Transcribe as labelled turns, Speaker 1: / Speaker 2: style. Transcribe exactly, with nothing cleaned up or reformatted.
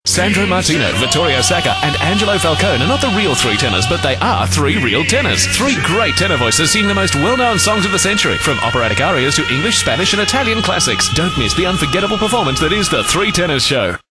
Speaker 1: Sandro Martino, Vittorio Sacca, and Angelo Falcone are not the real three tenors, but they are three real tenors. Three great tenor voices singing the most well-known songs of the century, from operatic arias to English, Spanish, and Italian classics. Don't miss the unforgettable performance that is the Three Tenors Show.